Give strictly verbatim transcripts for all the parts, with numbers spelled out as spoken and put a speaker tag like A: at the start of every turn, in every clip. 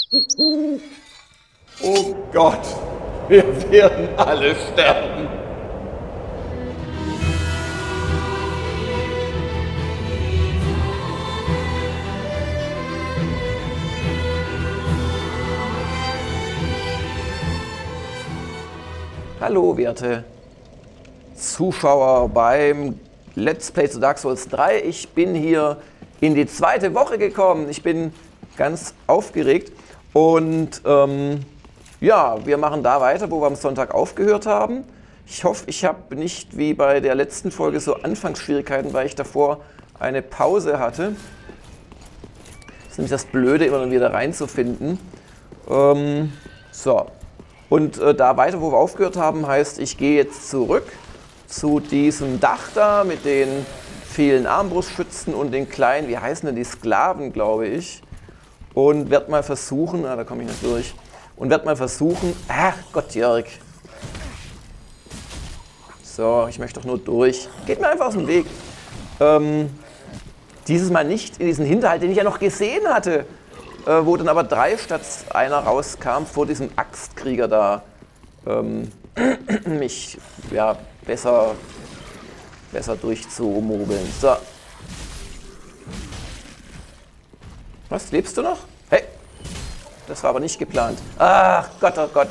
A: Oh Gott, wir werden alle sterben. Hallo, werte Zuschauer beim Let's Play zu Dark Souls drei. Ich bin hier in die zweite Woche gekommen. Ich bin ganz aufgeregt und ähm, ja, wir machen da weiter, wo wir am Sonntag aufgehört haben. Ich hoffe, ich habe nicht wie bei der letzten Folge so Anfangsschwierigkeiten, weil ich davor eine Pause hatte. Das ist nämlich das Blöde, immer dann wieder reinzufinden. Ähm, so. Und äh, da weiter, wo wir aufgehört haben, heißt, ich gehe jetzt zurück zu diesem Dach da mit den vielen Armbrustschützen und den kleinen, wie heißen denn die, Sklaven, glaube ich. Und werde mal versuchen, ah, da komme ich nicht durch, und werde mal versuchen, ach Gott, Jörg. So, ich möchte doch nur durch. Geht mir einfach aus dem Weg. Ähm, dieses Mal nicht in diesen Hinterhalt, den ich ja noch gesehen hatte. Wo dann aber drei statt einer rauskam, vor diesem Axtkrieger da ähm, mich ja, besser, besser durchzumobeln. So. Was, lebst du noch? Hey, das war aber nicht geplant. Ach Gott, oh Gott.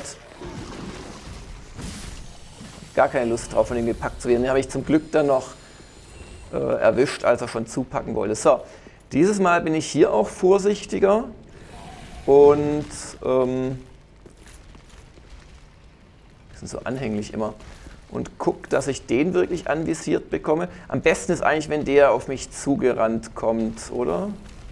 A: Gar keine Lust drauf, von ihm gepackt zu werden. Den habe ich zum Glück dann noch äh, erwischt, als er schon zupacken wollte. So, dieses Mal bin ich hier auch vorsichtiger. Und ähm, sind so anhänglich immer. Und guck, dass ich den wirklich anvisiert bekomme. Am besten ist eigentlich, wenn der auf mich zugerannt kommt, oder?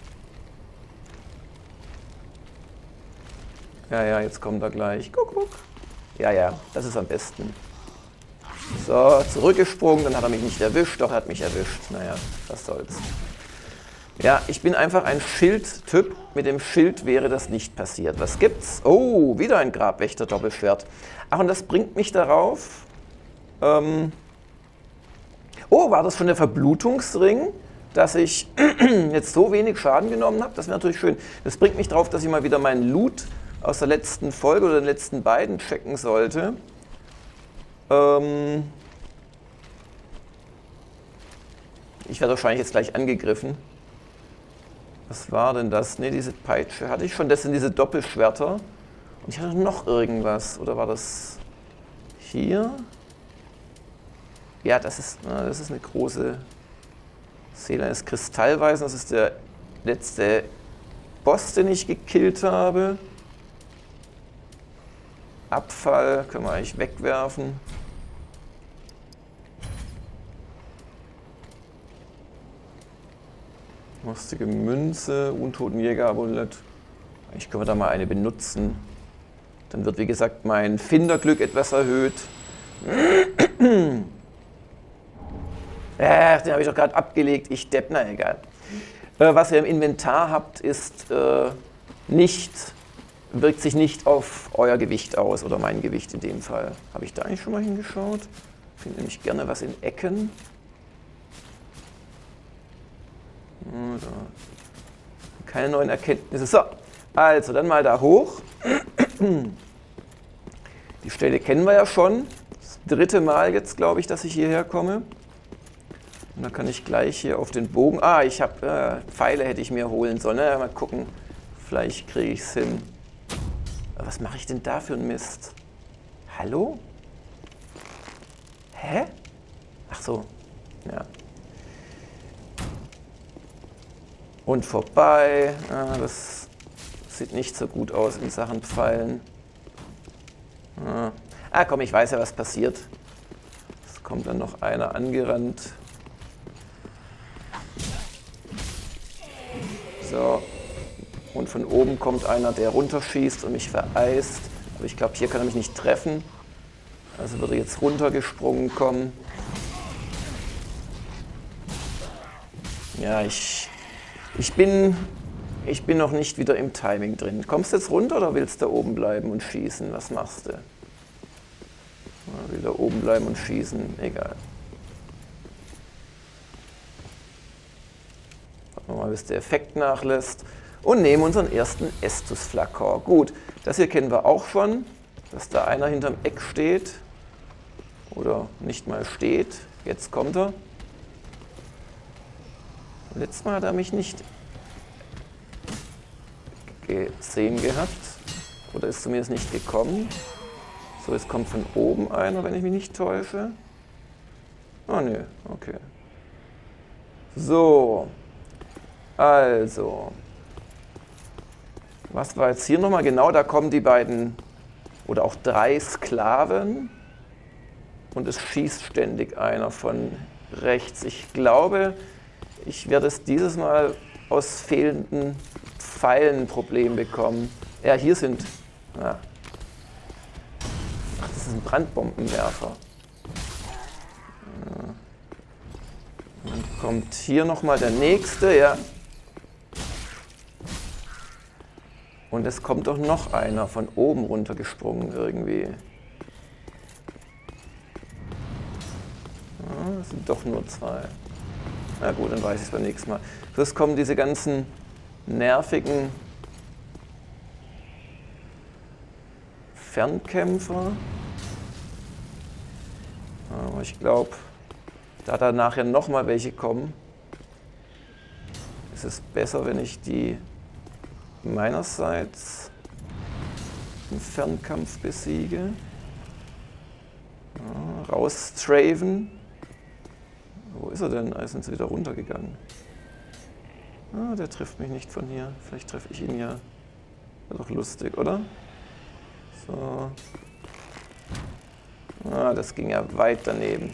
A: Ja, ja, jetzt kommt er gleich. Guck, guck. Ja, ja, das ist am besten. So, zurückgesprungen, dann hat er mich nicht erwischt, doch er hat mich erwischt. Naja, was soll's. Ja, ich bin einfach ein Schildtyp. Mit dem Schild wäre das nicht passiert. Was gibt's? Oh, wieder ein Grabwächter-Doppelschwert. Ach, und das bringt mich darauf. Ähm oh, war das schon der Verblutungsring, dass ich jetzt so wenig Schaden genommen habe? Das wäre natürlich schön. Das bringt mich darauf, dass ich mal wieder meinen Loot aus der letzten Folge oder den letzten beiden checken sollte. Ähm ich werde wahrscheinlich jetzt gleich angegriffen. Was war denn das? Ne, diese Peitsche hatte ich schon. Das sind diese Doppelschwerter. Und ich hatte noch irgendwas. Oder war das hier? Ja, das ist, na, das ist eine große Seele eines Kristallweisen. Das ist der letzte Boss, den ich gekillt habe. Abfall können wir eigentlich wegwerfen. Rostige Münze, Untotenjäger-Amulett. Eigentlich können wir da mal eine benutzen. Dann wird, wie gesagt, mein Finderglück etwas erhöht. Ach, den habe ich doch gerade abgelegt. Ich depp, na egal. Äh, was ihr im Inventar habt, ist äh, nicht, wirkt sich nicht auf euer Gewicht aus oder mein Gewicht in dem Fall. Habe ich da eigentlich schon mal hingeschaut? Ich finde nämlich gerne was in Ecken. Keine neuen Erkenntnisse. So, also dann mal da hoch. Die Stelle kennen wir ja schon. Das dritte Mal jetzt, glaube ich, dass ich hierher komme. Und dann kann ich gleich hier auf den Bogen. Ah, ich habe äh, Pfeile hätte ich mir holen sollen. Na, mal gucken, vielleicht kriege ich es hin. Aber was mache ich denn da für einen Mist? Hallo? Hä? Ach so, ja. Und vorbei. Ah, das sieht nicht so gut aus in Sachen Pfeilen. Ah. ah, komm, ich weiß ja, was passiert. Es kommt dann noch einer angerannt. So. Und von oben kommt einer, der runterschießt und mich vereist. Aber ich glaube, hier kann er mich nicht treffen. Also würde jetzt runtergesprungen kommen. Ja, ich... Ich bin, ich bin noch nicht wieder im Timing drin. Kommst du jetzt runter oder willst du da oben bleiben und schießen? Was machst du? Ich will da oben bleiben und schießen. Egal. Warten wir mal, bis der Effekt nachlässt. und nehmen unseren ersten Estus-Flakon. Gut, das hier kennen wir auch schon, dass da einer hinterm Eck steht oder nicht mal steht. Jetzt kommt er. Letztes Mal hat er mich nicht gesehen gehabt oder ist zumindest nicht gekommen. So, jetzt kommt von oben einer, wenn ich mich nicht täusche. Ah, ne, okay. So, also, was war jetzt hier nochmal genau? Da kommen die beiden oder auch drei Sklaven und es schießt ständig einer von rechts. Ich glaube, ich werde es dieses Mal aus fehlenden Pfeilen ein Problem bekommen. Ja, hier sind... Ja. Ach, das ist ein Brandbombenwerfer. Ja. Dann kommt hier nochmal der nächste, ja. Und es kommt doch noch einer von oben runtergesprungen irgendwie. Ja, das sind doch nur zwei. Na gut, dann weiß ich es beim nächsten Mal. Plus kommen diese ganzen nervigen Fernkämpfer. Aber ich glaube, da da nachher nochmal welche kommen, ist es besser, wenn ich die meinerseits im Fernkampf besiege. Ja, rausstraven. Wo ist er denn? Da sind sie wieder runtergegangen. Ah, der trifft mich nicht von hier. Vielleicht treffe ich ihn ja. Wäre doch lustig, oder? So. Ah, das ging ja weit daneben.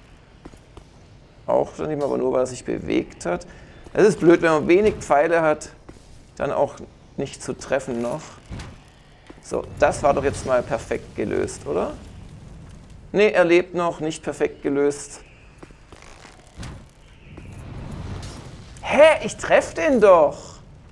A: Auch daneben, aber nur, weil er sich bewegt hat. Es ist blöd, wenn man wenig Pfeile hat, dann auch nicht zu treffen noch. So, das war doch jetzt mal perfekt gelöst, oder? Ne, er lebt noch, nicht perfekt gelöst. Hä, ich treffe den doch!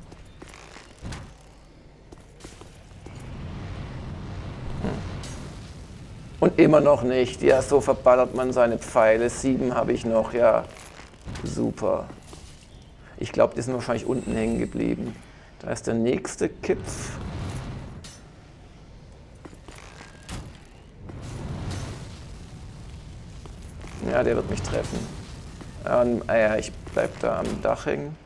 A: Hm. Und immer noch nicht. Ja, so verballert man seine Pfeile. Sieben habe ich noch, ja. Super. Ich glaube, die sind wahrscheinlich unten hängen geblieben. Da ist der nächste Kipf. Ja, der wird mich treffen. Ähm, ja, ich bleib da am Dach hängen.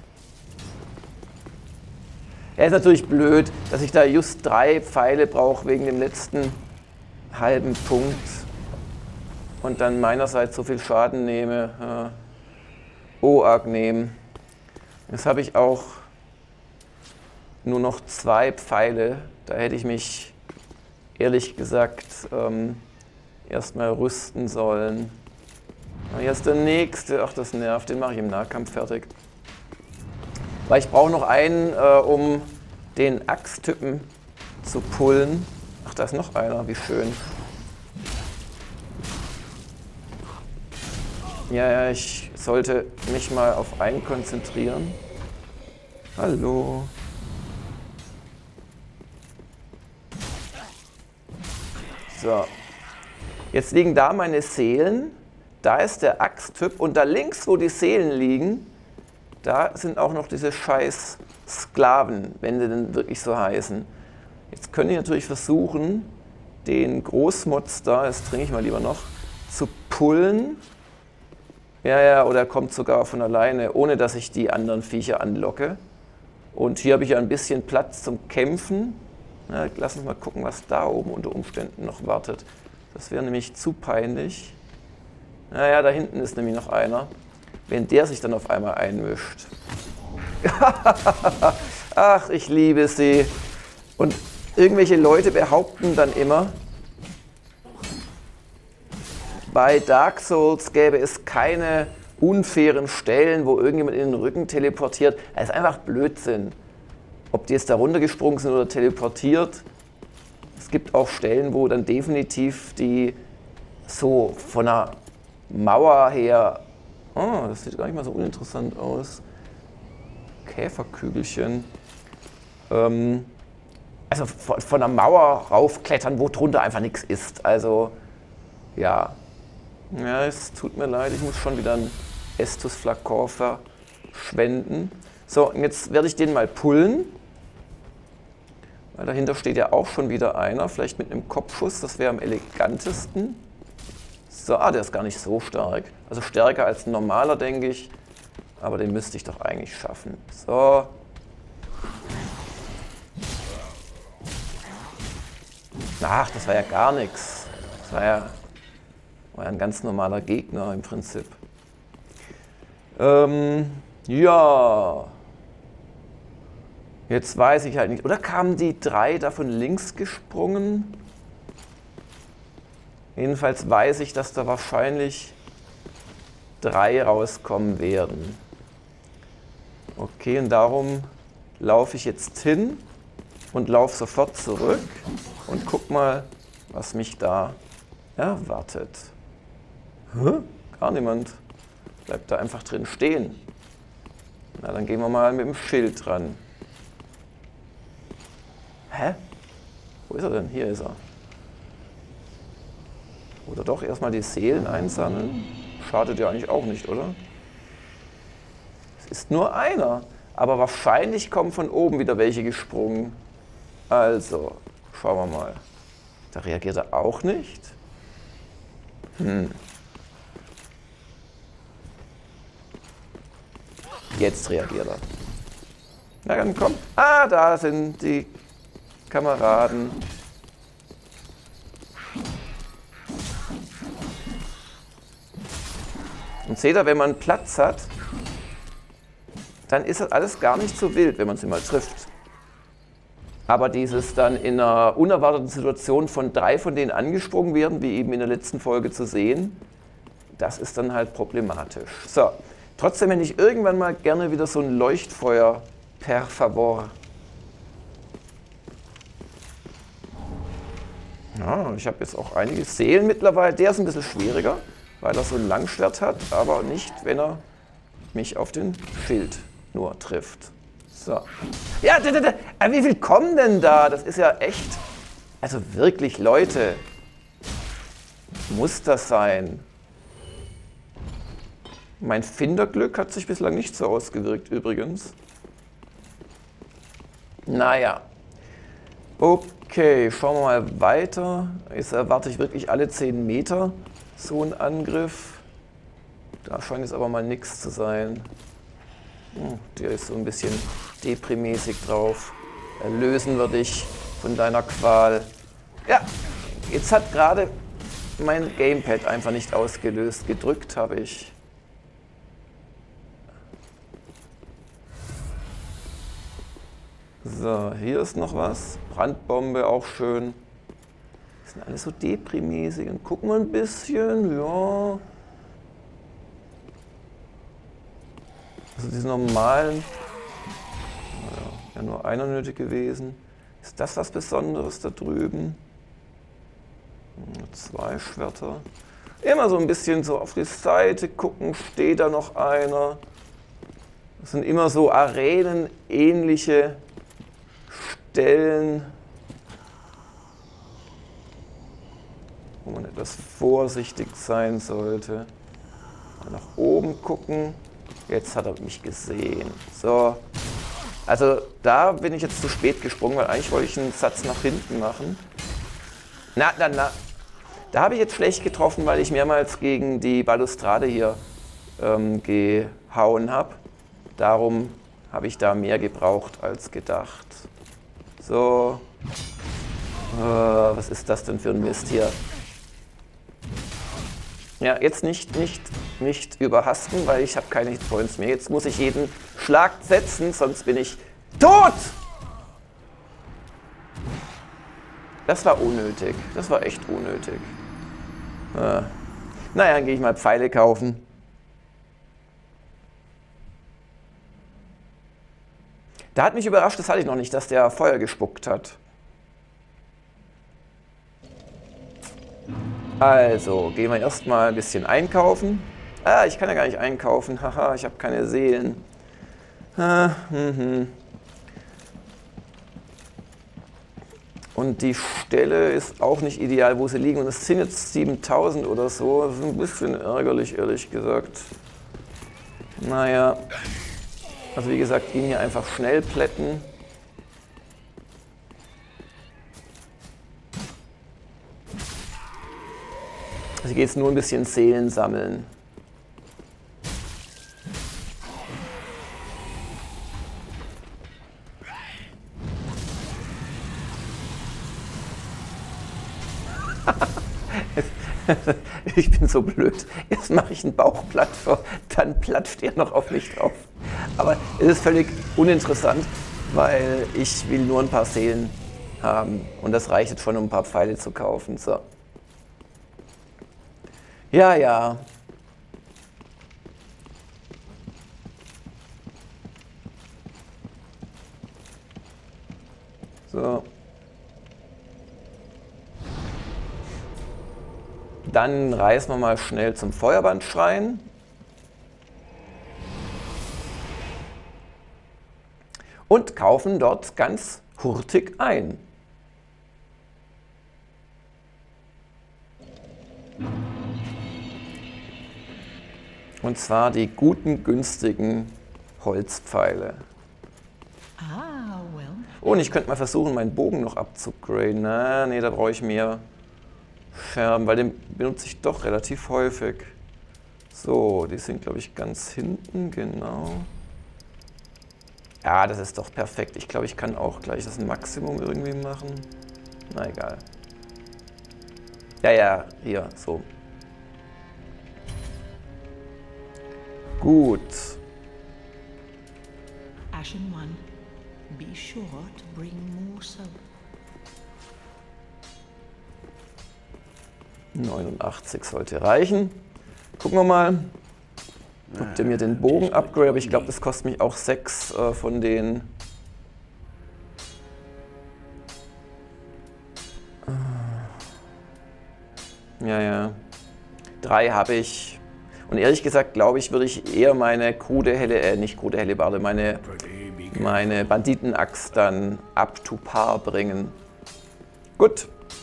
A: Ja, ist natürlich blöd, dass ich da just drei Pfeile brauche wegen dem letzten halben Punkt und dann meinerseits so viel Schaden nehme. Ja. O A G nehmen. Jetzt habe ich auch nur noch zwei Pfeile. Da hätte ich mich ehrlich gesagt ähm, erstmal rüsten sollen. Hier ist der nächste. Ach, das nervt. Den mache ich im Nahkampf fertig. Weil ich brauche noch einen, äh, um den Axttypen zu pullen. Ach, da ist noch einer. Wie schön. Ja, ja, ich sollte mich mal auf einen konzentrieren. Hallo. So. Jetzt liegen da meine Seelen. Da ist der Axttyp und da links, wo die Seelen liegen, da sind auch noch diese scheiß Sklaven, wenn sie denn wirklich so heißen. Jetzt könnte ich natürlich versuchen, den Großmotz da, das trinke ich mal lieber noch, zu pullen. Ja, ja, oder er kommt sogar von alleine, ohne dass ich die anderen Viecher anlocke. Und hier habe ich ja ein bisschen Platz zum Kämpfen. Na, lass uns mal gucken, was da oben unter Umständen noch wartet. Das wäre nämlich zu peinlich. Naja, da hinten ist nämlich noch einer. Wenn der sich dann auf einmal einmischt. Ach, ich liebe sie. Und irgendwelche Leute behaupten dann immer, bei Dark Souls gäbe es keine unfairen Stellen, wo irgendjemand in den Rücken teleportiert. Das ist einfach Blödsinn. Ob die jetzt da runtergesprungen sind oder teleportiert. Es gibt auch Stellen, wo dann definitiv die so von einer Mauer her... Oh, das sieht gar nicht mal so uninteressant aus. Käferkügelchen. Ähm, also von, von einer Mauer raufklettern, wo drunter einfach nichts ist. Also, ja. Ja, es tut mir leid, ich muss schon wieder einen Estus Flakon verschwenden. So, und jetzt werde ich den mal pullen. Weil dahinter steht ja auch schon wieder einer. Vielleicht mit einem Kopfschuss, das wäre am elegantesten. So, ah, der ist gar nicht so stark. Also stärker als ein normaler, denke ich. Aber den müsste ich doch eigentlich schaffen. So. Ach, das war ja gar nichts. Das war ja, war ja ein ganz normaler Gegner im Prinzip. Ähm, ja. Jetzt weiß ich halt nicht. Oder kamen die drei da von links gesprungen? Jedenfalls weiß ich, dass da wahrscheinlich drei rauskommen werden. Okay, und darum laufe ich jetzt hin und laufe sofort zurück und guck mal, was mich da erwartet. Hä? Gar niemand. Bleibt da einfach drin stehen. Na, dann gehen wir mal mit dem Schild dran. Hä? Wo ist er denn? Hier ist er. Oder doch erstmal die Seelen einsammeln? Schadet ja eigentlich auch nicht, oder? Es ist nur einer. Aber wahrscheinlich kommen von oben wieder welche gesprungen. Also, schauen wir mal. Da reagiert er auch nicht. Hm. Jetzt reagiert er. Na dann komm. Ah, da sind die Kameraden. Und seht ihr, wenn man Platz hat, dann ist das alles gar nicht so wild, wenn man sie mal trifft. Aber dieses dann in einer unerwarteten Situation von drei von denen angesprungen werden, wie eben in der letzten Folge zu sehen, das ist dann halt problematisch. So, trotzdem hätte ich irgendwann mal gerne wieder so ein Leuchtfeuer per favor. Ja, ich habe jetzt auch einige Seelen mittlerweile. Der ist ein bisschen schwieriger, weil er so ein Langschwert hat, aber nicht, wenn er mich auf den Schild nur trifft. So. Ja, da, da, da. Wie viel kommen denn da? Das ist ja echt. Also wirklich, Leute. Muss das sein? Mein Finderglück hat sich bislang nicht so ausgewirkt, übrigens. Naja. Okay, schauen wir mal weiter. Jetzt erwarte ich wirklich alle zehn Meter so einen Angriff. Da scheint es aber mal nichts zu sein. Hm, der ist so ein bisschen deprimäßig drauf. Erlösen wir dich von deiner Qual. Ja, jetzt hat gerade mein Gamepad einfach nicht ausgelöst. Gedrückt habe ich. So, hier ist noch was. Brandbombe, auch schön. Das sind alles so deprimäßig. Und gucken wir ein bisschen, ja. Also diese normalen, naja, ja nur einer nötig gewesen. Ist das was Besonderes da drüben? Zwei Schwerter. Immer so ein bisschen so auf die Seite gucken, steht da noch einer. Das sind immer so Arenen-ähnliche Stellen, wo man etwas vorsichtig sein sollte. Mal nach oben gucken. Jetzt hat er mich gesehen. So. Also da bin ich jetzt zu spät gesprungen, weil eigentlich wollte ich einen Satz nach hinten machen. Na, na, na. Da habe ich jetzt schlecht getroffen, weil ich mehrmals gegen die Balustrade hier ähm, gehauen habe. Darum habe ich da mehr gebraucht als gedacht. So. Äh, was ist das denn für ein Mist hier? Ja, jetzt nicht, nicht, nicht überhasten, weil ich habe keine Hitpoints mehr. Jetzt muss ich jeden Schlag setzen, sonst bin ich tot! Das war unnötig. Das war echt unnötig. Äh. Naja, dann gehe ich mal Pfeile kaufen. Da hat mich überrascht, das hatte ich noch nicht, dass der Feuer gespuckt hat. Also, gehen wir erstmal ein bisschen einkaufen. Ah, ich kann ja gar nicht einkaufen. Haha, ich habe keine Seelen. Ah, mhm. Und die Stelle ist auch nicht ideal, wo sie liegen. Und es sind jetzt siebentausend oder so. Das ist ein bisschen ärgerlich, ehrlich gesagt. Naja. Also wie gesagt, ihn hier einfach schnell plätten. Also geht es nur ein bisschen Seelen sammeln. Ich bin so blöd. Jetzt mache ich einen Bauchplatt vor, dann platscht er noch auf mich drauf. Aber es ist völlig uninteressant, weil ich will nur ein paar Seelen haben. Und das reicht jetzt schon, um ein paar Pfeile zu kaufen. So. Ja, ja. So. Dann reisen wir mal schnell zum Feuerbandschrein. Und kaufen dort ganz hurtig ein. Und zwar die guten, günstigen Holzpfeile.
B: Ah, well.
A: Oh, und ich könnte mal versuchen, meinen Bogen noch abzugraden. Na, nee, da brauche ich mehr Scherben, weil den benutze ich doch relativ häufig. So, die sind, glaube ich, ganz hinten, genau. Ja, das ist doch perfekt. Ich glaube, ich kann auch gleich das Maximum irgendwie machen. Na, egal. Ja, ja, hier, so. Gut.
B: Ashen One, be sure to bring more soap.
A: neunundachtzig sollte reichen. Gucken wir mal, ob der mir den Bogen upgrade, aber ich glaube, das kostet mich auch sechs äh, von den. Ja, ja. Drei habe ich. Und ehrlich gesagt, glaube ich, würde ich eher meine krude helle, äh, nicht krude Hellebarde, meine, meine Banditenaxt dann up to par bringen. Gut.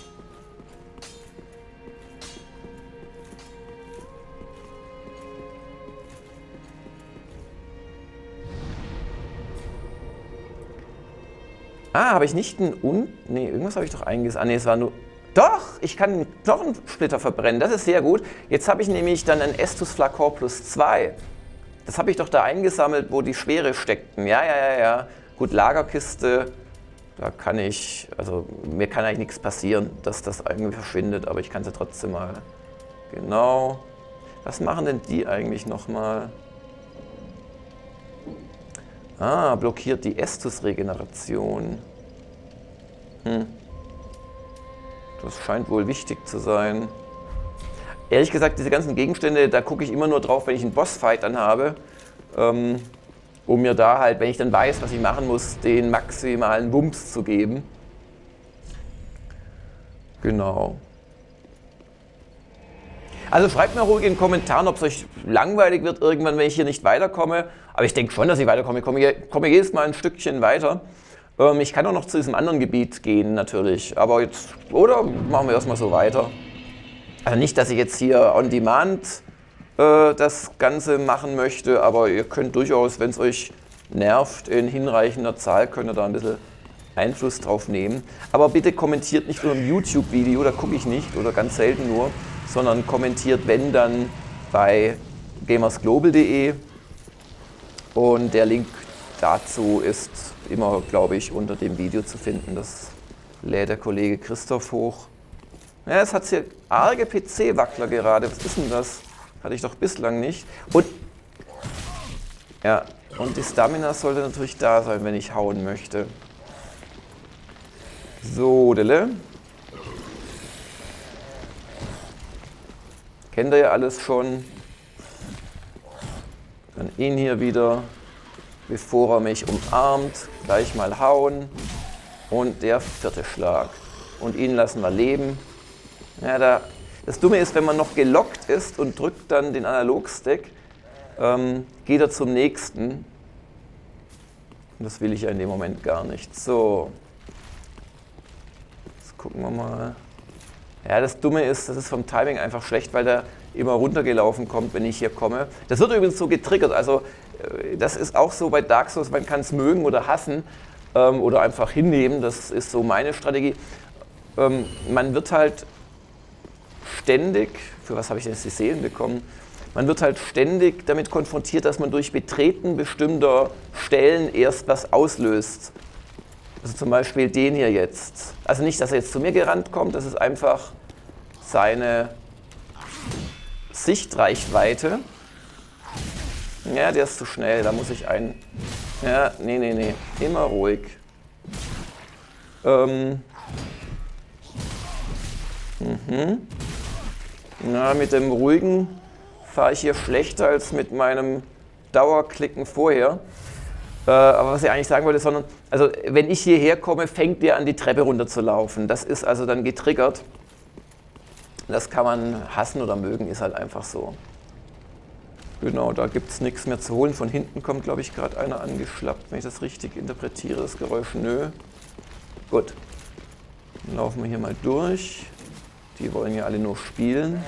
A: Ah, habe ich nicht einen Un... Nee, irgendwas habe ich doch eingesetzt. Ah, nee, es war nur... Doch, ich kann einen Knochensplitter verbrennen. Das ist sehr gut. Jetzt habe ich nämlich dann ein Estus Flakor plus zwei. Das habe ich doch da eingesammelt, wo die Schwere steckten. Ja, ja, ja, ja. Gut, Lagerkiste. Da kann ich... Also, mir kann eigentlich nichts passieren, dass das irgendwie verschwindet. Aber ich kann sie trotzdem mal... Genau. Was machen denn die eigentlich nochmal? Ah, blockiert die Estus-Regeneration. Hm. Das scheint wohl wichtig zu sein. Ehrlich gesagt, diese ganzen Gegenstände, da gucke ich immer nur drauf, wenn ich einen Bossfight dann habe. Ähm, um mir da halt, wenn ich dann weiß, was ich machen muss, den maximalen Wumms zu geben. Genau. Also schreibt mir ruhig in den Kommentaren, ob es euch langweilig wird irgendwann, wenn ich hier nicht weiterkomme. Aber ich denke schon, dass ich weiterkomme. Ich komme, komme jedes Mal ein Stückchen weiter. Ähm, ich kann auch noch zu diesem anderen Gebiet gehen, natürlich. Aber jetzt, oder machen wir erstmal so weiter. Also nicht, dass ich jetzt hier on demand äh, das Ganze machen möchte, aber ihr könnt durchaus, wenn es euch nervt, in hinreichender Zahl, könnt ihr da ein bisschen Einfluss drauf nehmen. Aber bitte kommentiert nicht unter dem YouTube-Video, da gucke ich nicht oder ganz selten nur, sondern kommentiert, wenn, dann bei gamersglobal punkt de. Und der Link dazu ist immer, glaube ich, unter dem Video zu finden. Das lädt der Kollege Christoph hoch. Ja, es hat hier arge P C-Wackler gerade. Was ist denn das? Hatte ich doch bislang nicht. Und, ja, und die Stamina sollte natürlich da sein, wenn ich hauen möchte. So, Dille. Kennt ihr ja alles schon. Dann ihn hier wieder, bevor er mich umarmt, gleich mal hauen. Und der vierte Schlag. Und ihn lassen wir leben. Ja, da, das Dumme ist, wenn man noch gelockt ist und drückt dann den Analogstick, ähm, geht er zum nächsten. Und das will ich ja in dem Moment gar nicht. So. Jetzt gucken wir mal. Ja, das Dumme ist, das ist vom Timing einfach schlecht, weil der immer runtergelaufen kommt, wenn ich hier komme. Das wird übrigens so getriggert, also das ist auch so bei Dark Souls, man kann es mögen oder hassen ähm, oder einfach hinnehmen, das ist so meine Strategie. Ähm, man wird halt ständig, für was habe ich denn jetzt die Seelen bekommen, man wird halt ständig damit konfrontiert, dass man durch Betreten bestimmter Stellen erst was auslöst. Also zum Beispiel den hier jetzt. Also nicht, dass er jetzt zu mir gerannt kommt, das ist einfach seine Sichtreichweite. Ja, der ist zu schnell, da muss ich einen... Ja, nee, nee, nee, immer ruhig. Ähm. Mhm. Na, mit dem ruhigen fahre ich hier schlechter als mit meinem Dauerklicken vorher. Äh, aber was ich eigentlich sagen wollte, sondern, also wenn ich hierher komme, fängt der an, die Treppe runter zu laufen. Das ist also dann getriggert. Das kann man hassen oder mögen, ist halt einfach so. Genau, da gibt es nichts mehr zu holen. Von hinten kommt, glaube ich, gerade einer angeschlappt, wenn ich das richtig interpretiere, das Geräusch. Nö. Gut. Dann laufen wir hier mal durch. Die wollen ja alle nur spielen.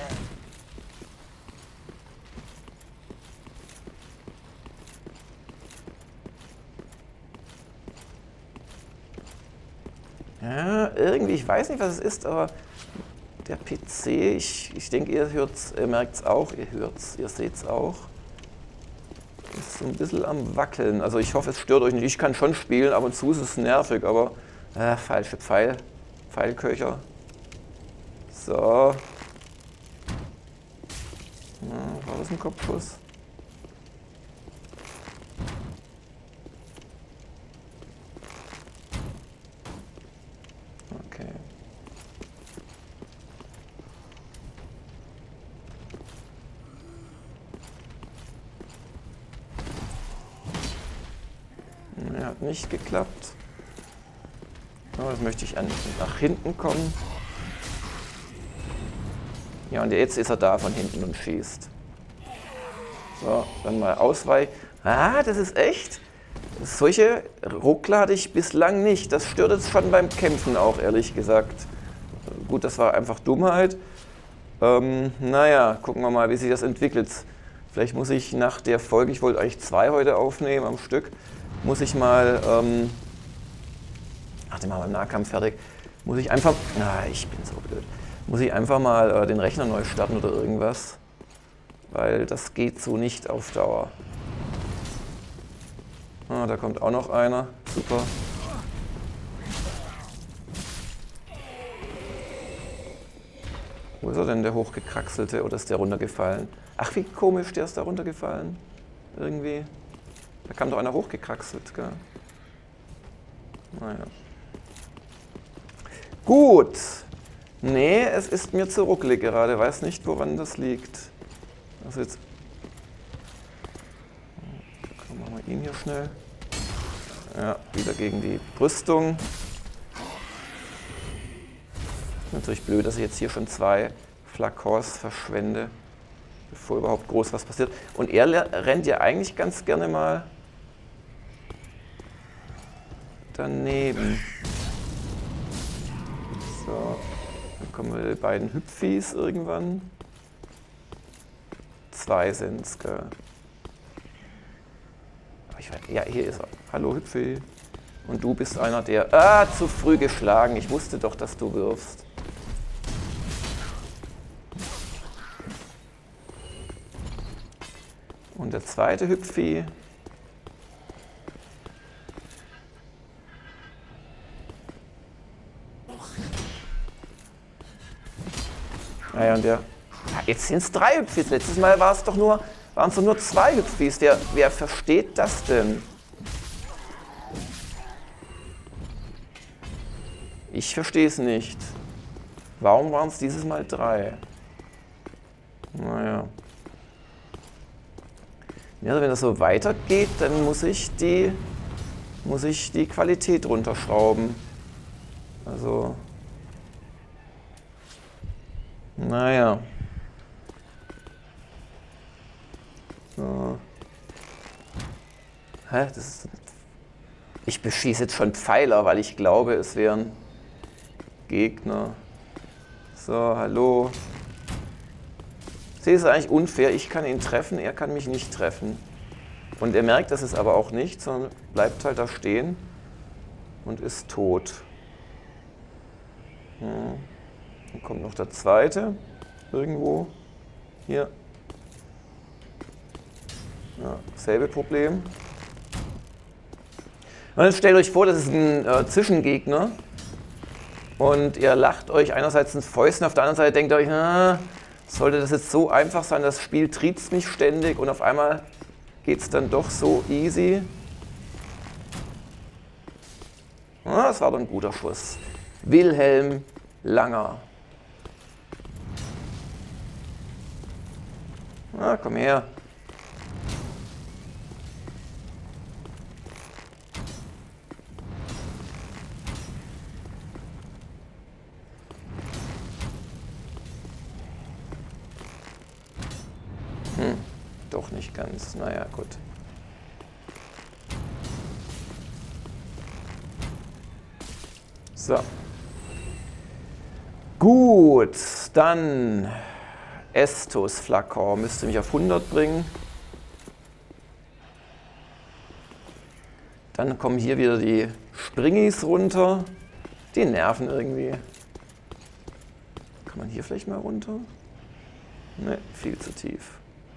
A: Ja, irgendwie, ich weiß nicht, was es ist, aber der P C, ich, ich denke, ihr hört's, ihr merkt es auch, ihr hört's, ihr seht es auch, ist so ein bisschen am Wackeln. Also ich hoffe, es stört euch nicht. Ich kann schon spielen, ab und zu ist es nervig, aber äh, falsche Pfeil, Pfeilköcher. So. Ja, war das ein Kopfschuss? Okay. Ja, hat nicht geklappt. So, jetzt möchte ich an, nach hinten kommen. Ja, und jetzt ist er da von hinten und schießt. So, dann mal ausweichen. Ah, das ist echt. Solche Ruckler hatte ich bislang nicht. Das stört jetzt schon beim Kämpfen auch, ehrlich gesagt. Gut, das war einfach Dummheit. Ähm, naja, gucken wir mal, wie sich das entwickelt. Vielleicht muss ich nach der Folge, ich wollte eigentlich zwei heute aufnehmen am Stück, muss ich mal, ähm, ach, den machen wir im Nahkampf fertig, muss ich einfach, na, ich bin so blöd, muss ich einfach mal äh, den Rechner neu starten oder irgendwas, weil das geht so nicht auf Dauer. Ah, da kommt auch noch einer, super. Wo ist er denn, der hochgekraxelte, oder ist der runtergefallen? Ach, wie komisch, der ist da runtergefallen. Irgendwie. Da kam doch einer hochgekraxelt, gell? Naja. Gut. Nee, es ist mir zu ruckelig gerade. Weiß nicht, woran das liegt. Also jetzt... Komm, machen wir ihn hier schnell. Ja, wieder gegen die Brüstung. Natürlich blöd, dass ich jetzt hier schon zwei Flakons verschwende, bevor überhaupt groß was passiert. Und er rennt ja eigentlich ganz gerne mal daneben. So, dann kommen wir die beiden Hüpfis irgendwann. Zwei sind's, gell? Ich weiß, ja, hier ist er. Hallo Hüpfi. Und du bist einer, der... Ah, zu früh geschlagen. Ich wusste doch, dass du wirfst. Und der zweite Hüpfi. Naja, und der... Ja, jetzt sind es drei Hüpfis. Letztes Mal war es doch nur, waren es doch nur zwei Hüpfis. Wer, wer versteht das denn? Ich verstehe es nicht. Warum waren es dieses Mal drei? Naja. Ja, also wenn das so weitergeht, dann muss ich die, muss ich die Qualität runterschrauben. Also, naja. So. Hä? Das ist, ich beschieße jetzt schon Pfeiler, weil ich glaube, es wären Gegner. So, hallo. sehe es eigentlich unfair. Ich kann ihn treffen, er kann mich nicht treffen. Und er merkt das ist aber auch nicht, sondern bleibt halt da stehen und ist tot. Hm. Dann kommt noch der zweite irgendwo. Hier. Ja, selbe Problem. Und jetzt stellt euch vor, das ist ein äh, Zwischengegner. Und ihr lacht euch einerseits ins Fäustchen, auf der anderen Seite denkt euch, na, sollte das jetzt so einfach sein, das Spiel triezt mich ständig und auf einmal geht es dann doch so easy. Ah, das war doch ein guter Schuss. Wilhelm Langer. Ah, komm her. Hm, doch nicht ganz. Naja, gut. So. Gut, dann Estus Flakon müsste mich auf hundert bringen. Dann kommen hier wieder die Springis runter. Die nerven irgendwie. Kann man hier vielleicht mal runter? Ne, viel zu tief.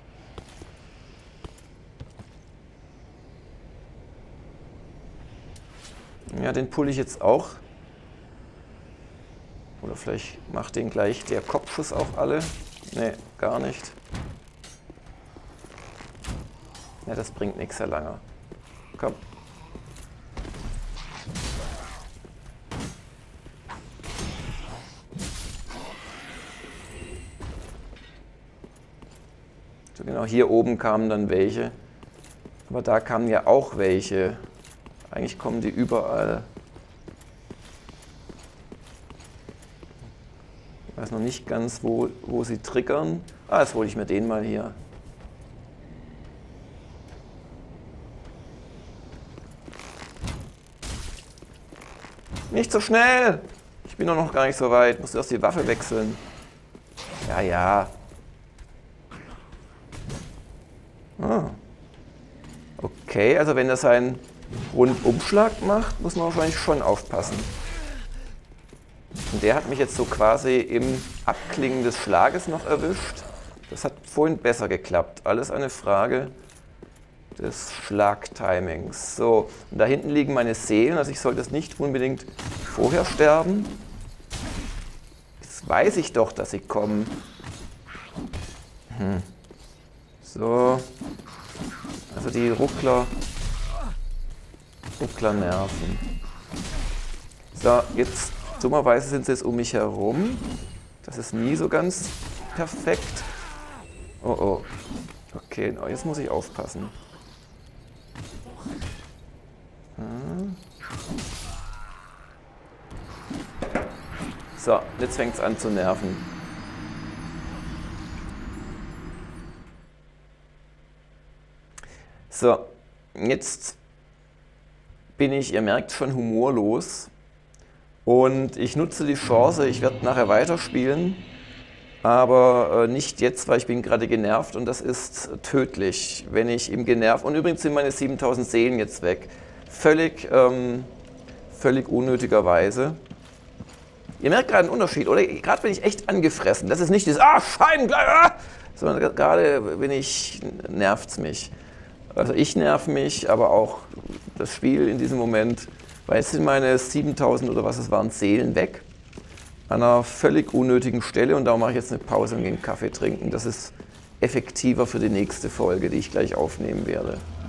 A: Ja, den pulle ich jetzt auch. Oder vielleicht macht den gleich der Kopfschuss auch alle. Ne, gar nicht. Ja, das bringt nichts, Herr Langer. Komm. So genau, hier oben kamen dann welche. Aber da kamen ja auch welche. Eigentlich kommen die überall. Ich weiß noch nicht ganz, wo, wo sie triggern. Ah, jetzt hole ich mir den mal hier. Nicht so schnell! Ich bin doch noch gar nicht so weit. Muss erst die Waffe wechseln. Ja, ja. Ah. Okay, also wenn das einen Rundumschlag macht, muss man wahrscheinlich schon aufpassen. Und der hat mich jetzt so quasi im Abklingen des Schlages noch erwischt. Das hat vorhin besser geklappt. Alles eine Frage des Schlagtimings. So, und da hinten liegen meine Seelen, also ich sollte es nicht unbedingt vorher sterben. Jetzt weiß ich doch, dass sie kommen. Hm. So, also die Ruckler, Ruckler nerven. So, jetzt dummerweise sind sie jetzt um mich herum. Das ist nie so ganz perfekt. Oh oh. Okay, jetzt muss ich aufpassen. Hm. So, jetzt fängt es an zu nerven. So, jetzt bin ich, ihr merkt schon, humorlos. Und ich nutze die Chance, ich werde nachher weiterspielen, aber nicht jetzt, weil ich bin gerade genervt und das ist tödlich, wenn ich ihm genervt. Und übrigens sind meine siebentausend Seelen jetzt weg. Völlig, ähm, völlig unnötigerweise. Ihr merkt gerade einen Unterschied, oder? Gerade bin ich echt angefressen. Das ist nicht dieses Ah, Schein, ah! Sondern gerade bin ich, nervt es mich. Also ich nerv mich, aber auch das Spiel in diesem Moment. Weil jetzt sind meine siebentausend oder was es waren Seelen weg, an einer völlig unnötigen Stelle und darum mache ich jetzt eine Pause und gehe einen Kaffee trinken. Das ist effektiver für die nächste Folge, die ich gleich aufnehmen werde.